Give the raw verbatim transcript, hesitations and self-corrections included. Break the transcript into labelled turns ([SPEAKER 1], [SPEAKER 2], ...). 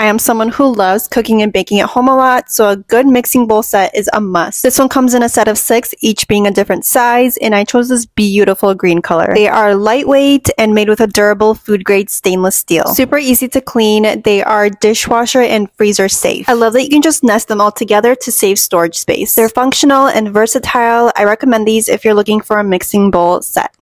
[SPEAKER 1] am someone who loves cooking and baking at home a lot, so a good mixing bowl set is a must. This one comes in a set of six, each being a different size, and I chose this beautiful green color. They are lightweight and made with a durable food-grade stainless steel. Super easy to clean. They are dishwasher and freezer safe. I love that you can just nest them all together to save storage space. They're functional and versatile. I recommend these if you're looking for a mixing bowl set.